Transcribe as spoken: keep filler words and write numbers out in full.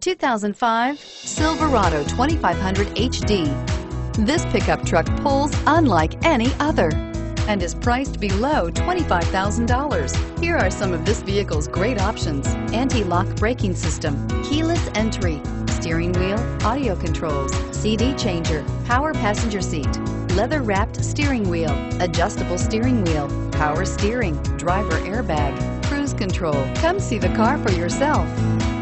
two thousand five Silverado twenty-five hundred H D. This pickup truck pulls unlike any other and is priced below twenty-five thousand dollars. Here are some of this vehicle's great options: anti-lock braking system, keyless entry, steering wheel audio controls, C D changer, power passenger seat, leather-wrapped steering wheel, adjustable steering wheel, power steering, driver airbag, cruise control. Come see the car for yourself.